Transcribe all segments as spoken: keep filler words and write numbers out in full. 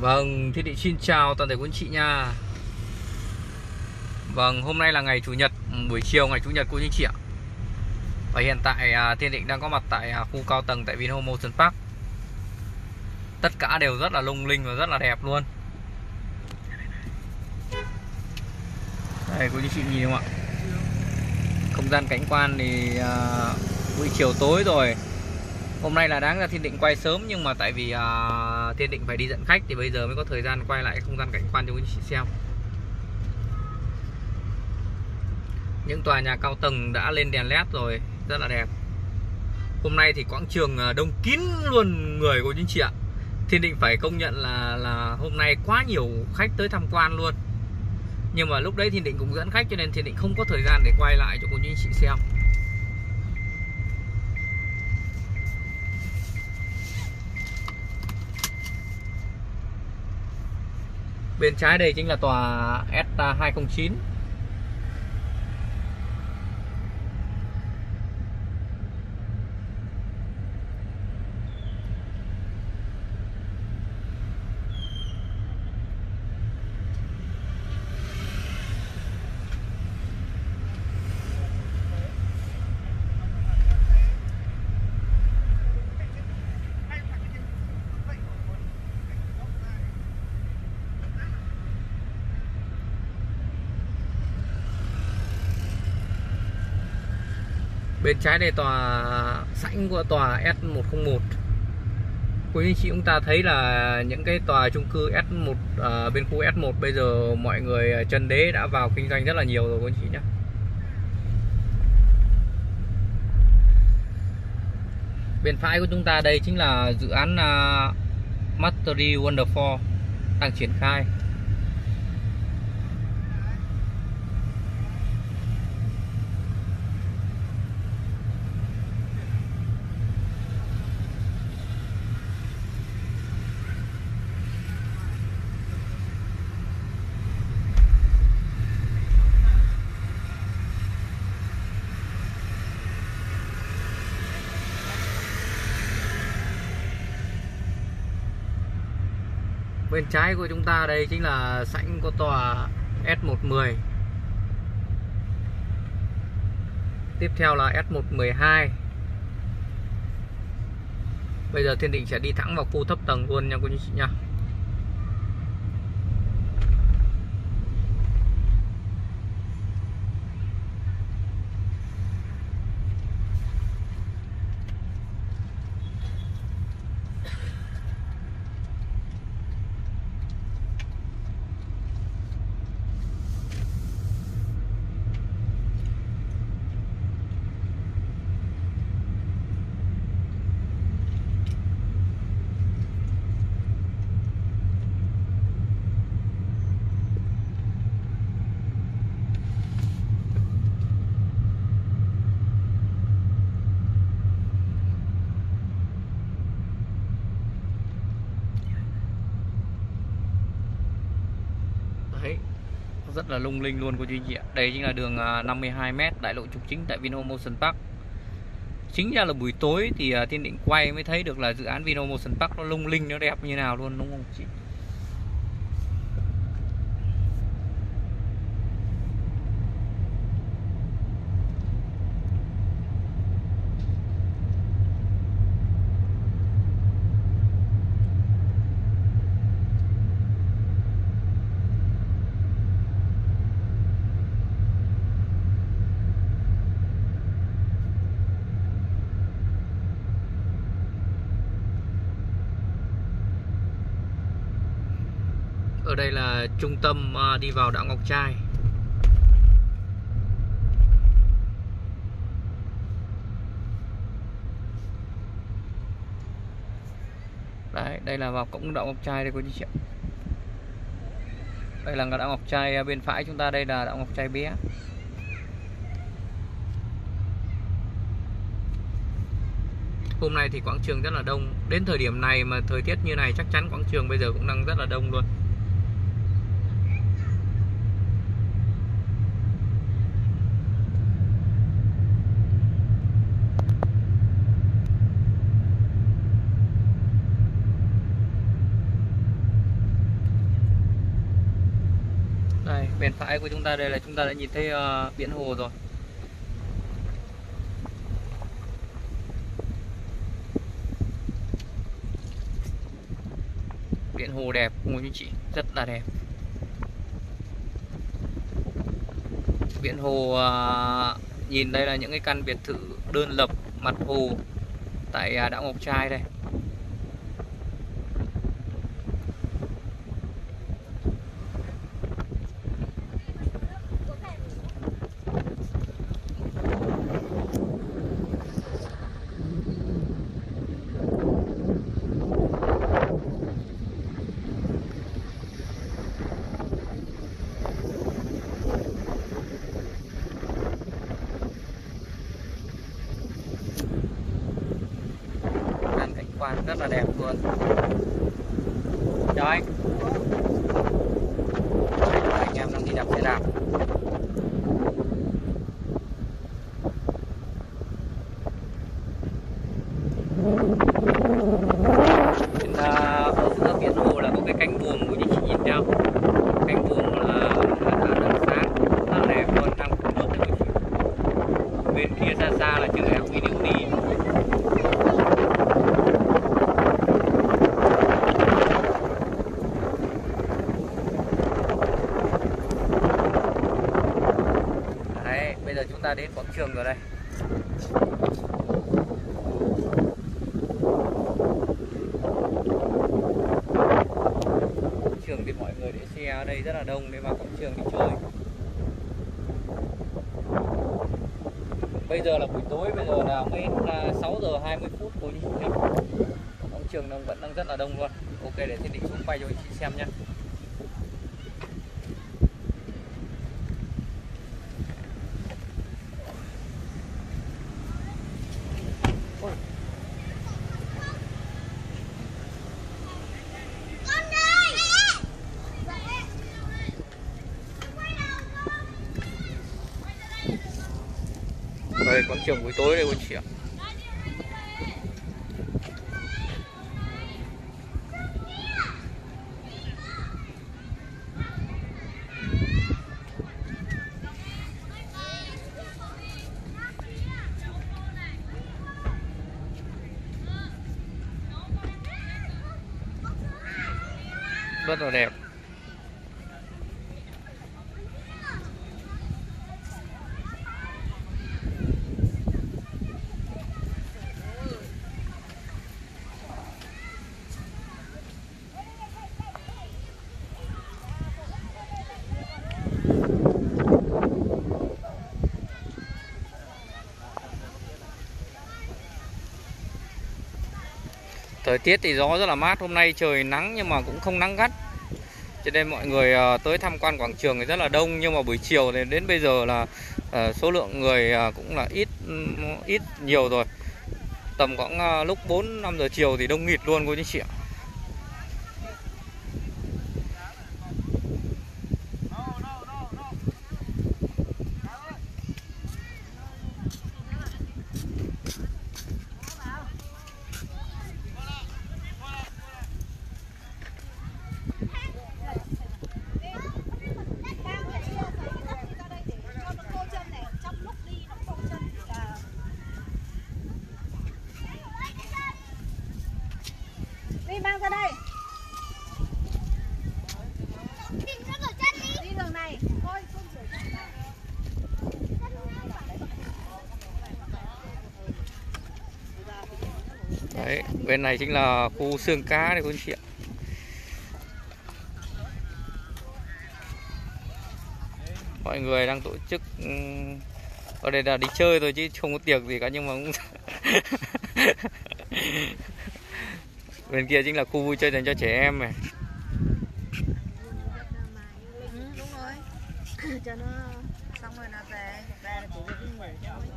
Vâng, Thiên Định xin chào toàn thể quý anh chị nha. Vâng, hôm nay là ngày Chủ nhật, buổi chiều ngày Chủ nhật quý anh chị ạ. Và hiện tại Thiên Định đang có mặt tại khu cao tầng tại Vinhome Ocean Park. Tất cả đều rất là lung linh và rất là đẹp luôn. Đây quý anh chị nhìn không ạ? Không gian cảnh quan thì uh, buổi chiều tối rồi. Hôm nay là đáng ra Thiên Định quay sớm, nhưng mà tại vì uh, Thiên Định phải đi dẫn khách thì bây giờ mới có thời gian quay lại không gian cảnh quan cho quý anh chị xem. Những tòa nhà cao tầng đã lên đèn led rồi, rất là đẹp. Hôm nay thì quảng trường đông kín luôn người của anh chị ạ. Thiên Định phải công nhận là là hôm nay quá nhiều khách tới tham quan luôn. Nhưng mà lúc đấy Thiên Định cũng dẫn khách cho nên Thiên Định không có thời gian để quay lại cho cô anh chị xem. Bên trái đây chính là tòa S hai không chín. Bên trái đây tòa sảnh của tòa S một không một. Quý anh chị chúng ta thấy là những cái tòa chung cư S một à, bên khu S một bây giờ mọi người chân đế đã vào kinh doanh rất là nhiều rồi quý anh chị nhé. Bên phải của chúng ta đây chính là dự án uh, Mastery Wonderful đang triển khai. Bên trái của chúng ta đây chính là sảnh của tòa S một một không. Tiếp theo là S một một hai. Bây giờ Thiên Định sẽ đi thẳng vào khu thấp tầng luôn nha quý anh chị nha. Đấy, rất là lung linh luôn cô chú anh chị ạ. Đây chính là đường năm mươi hai mét đại lộ trục chính tại Vinhome Ocean Park. Chính ra là buổi tối thì Thiên Định quay mới thấy được là dự án Vinhome Ocean Park nó lung linh, nó đẹp như nào luôn, đúng không chị? Ở đây là trung tâm đi vào đảo Ngọc Trai. Đấy, đây là vào cổng đảo Ngọc Trai đây quý chị ạ. Đây là đảo Ngọc Trai, bên phải chúng ta đây là đảo Ngọc Trai bé. Hôm nay thì quảng trường rất là đông. Đến thời điểm này mà thời tiết như này chắc chắn quảng trường bây giờ cũng đang rất là đông luôn. Bên phải của chúng ta đây là chúng ta đã nhìn thấy uh, biển hồ rồi. Biển hồ đẹp cô chú chị, rất là đẹp. Biển hồ uh, nhìn đây là những cái căn biệt thự đơn lập mặt hồ tại uh, đảo Ngọc Trai đây. Quan rất là đẹp luôn. Chào anh. Đây là anh em đang đi đạp xe đạp. Chúng ta ở giữa biển hồ là có cái cánh buồm của những chị nhìn theo. Cánh buồm là đã đang sáng, rất là đẹp luôn, đang cuốn nước đấy. Bên kia xa xa là chữ em video đi. Bây giờ chúng ta đến quảng trường rồi đây. Quảng trường thì mọi người để xe ở đây rất là đông để vào quảng trường đi chơi. Bây giờ là buổi tối, bây giờ là mới là sáu giờ hai mươi phút thôi. Quảng trường đang vẫn đang rất là đông luôn. Ok, để Thiên Định xuống quay cho anh chị xem nhé. Đây, quảng trường buổi tối đây cô chị ạ. Rất là đẹp. Thời tiết thì gió rất là mát, hôm nay trời nắng nhưng mà cũng không nắng gắt. Cho nên mọi người tới tham quan quảng trường thì rất là đông, nhưng mà buổi chiều thì đến bây giờ là số lượng người cũng là ít ít nhiều rồi. Tầm khoảng lúc bốn năm giờ chiều thì đông nghịt luôn cô chú chị ạ. Mang ra đây. Đi đường này. Thôi, không rửa chân đâu. Đấy, bên này chính là khu xương cá này cô anh chị ạ. Mọi người đang tổ chức ở đây là đi chơi thôi chứ không có tiệc gì cả, nhưng mà cũng bên kia chính là khu vui chơi dành cho trẻ em này. Ừ, đúng rồi. Cho nó xong rồi là về. Về là chủ về.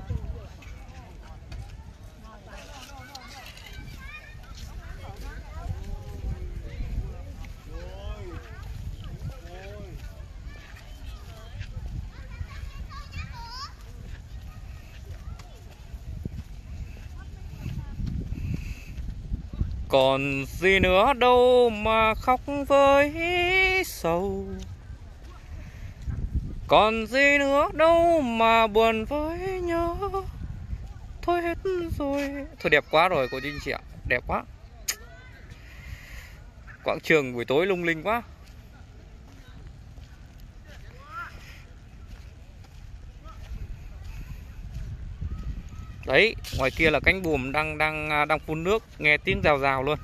Còn gì nữa đâu mà khóc với sầu, Còn gì nữa đâu mà buồn với nhớ. Thôi hết rồi. Thôi đẹp quá rồi cô chú anh chị ạ. Đẹp quá. Quảng trường buổi tối lung linh quá. Đấy, ngoài kia là cánh buồm đang đang đang phun nước, nghe tiếng rào rào luôn.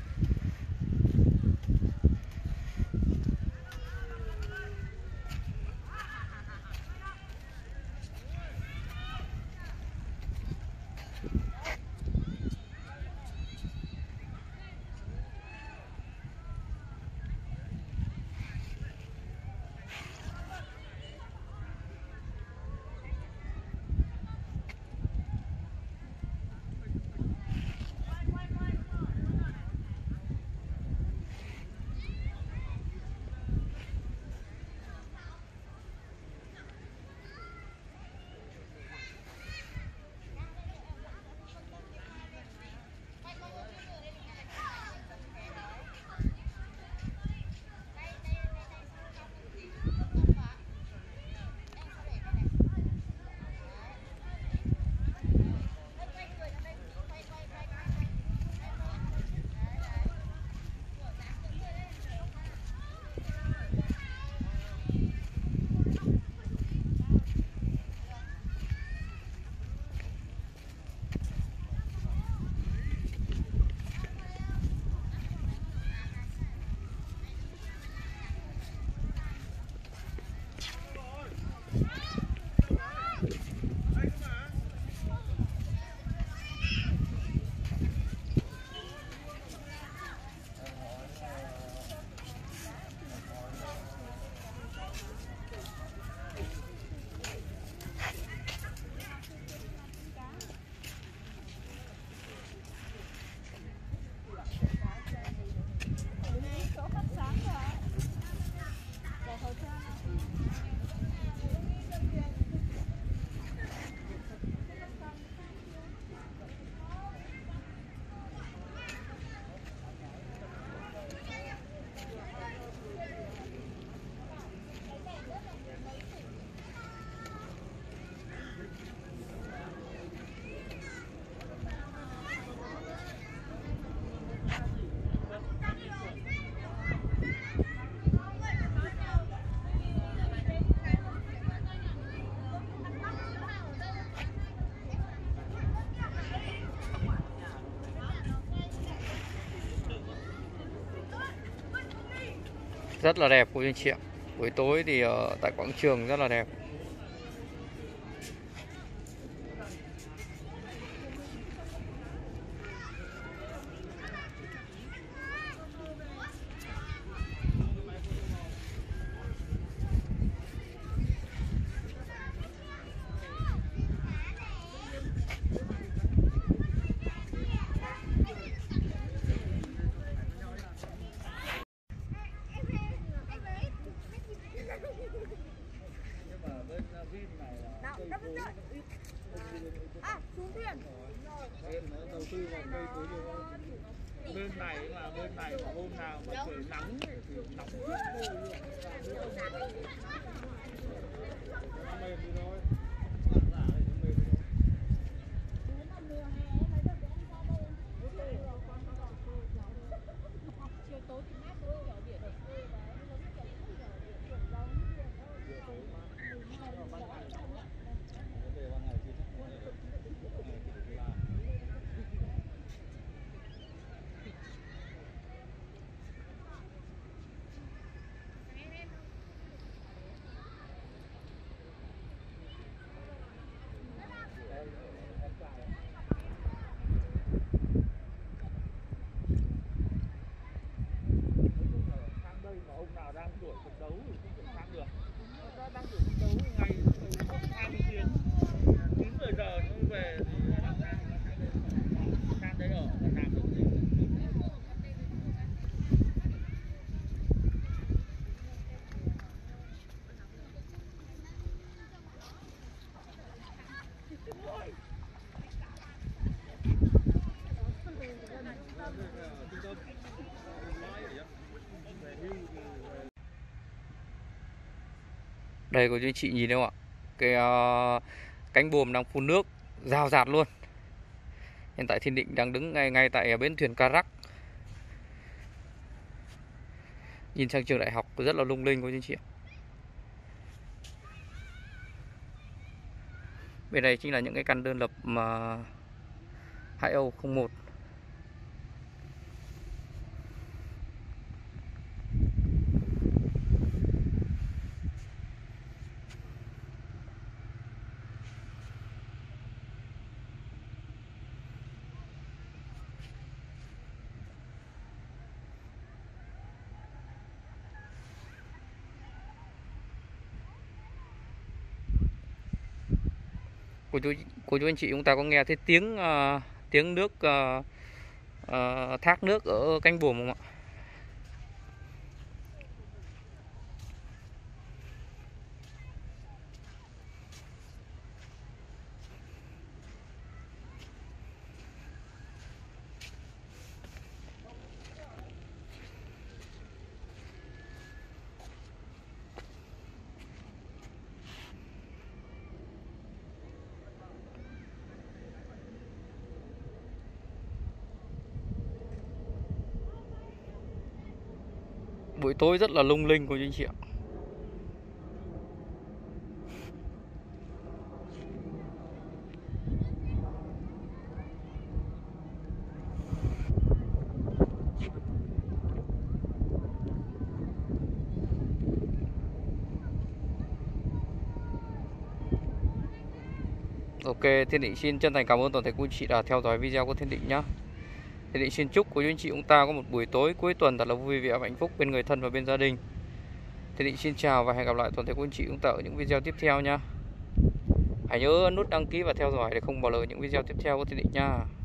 Rất là đẹp cô chú anh chị ạ. Buổi tối thì ở tại quảng trường rất là đẹp. À, xuống thuyền. Đầu tư vào cây cối nhiều hơn. Bên này là bên này mà hôm nào mà trời nắng thì nóng hết thôi. Nó mềm đi thôi. Chiều tối thì mát thôi, ở biển ở quê đấy, nó giống kiểu không ở biển kiểu giống chiều tối mà ông nào đang tuổi trận đấu thì không thể sang được. Nó đang tuổi trận đấu ngày hai mươi tiếng, chín mười giờ nó về thì làm sao sang đấy ở và làm được gì. Đây cô chú anh chị nhìn thấy không ạ? Cái uh, cánh buồm đang phun nước rào rạt luôn. Hiện tại Thiên Định đang đứng ngay ngay tại bến thuyền Ca Rắc. Nhìn sang trường đại học rất là lung linh cô chú anh chị ạ. Bên đây chính là những cái căn đơn lập mà Hải Âu không một. Cô chú cô chú anh chị chúng ta có nghe thấy tiếng uh, tiếng nước uh, uh, thác nước ở cánh buồm không ạ? Buổi tối rất là lung linh cô chú anh chị ạ. Ok, Thiên Định xin chân thành cảm ơn toàn thể cô chú anh chị đã theo dõi video của Thiên Định nhé. Thiên Định xin chúc cô chú anh chị chúng ta có một buổi tối cuối tuần thật là vui vẻ và hạnh phúc bên người thân và bên gia đình. Thiên Định xin chào và hẹn gặp lại toàn thể cô chú anh chị chúng ta ở những video tiếp theo nha. Hãy nhớ nút đăng ký và theo dõi để không bỏ lỡ những video tiếp theo của Thiên Định nha.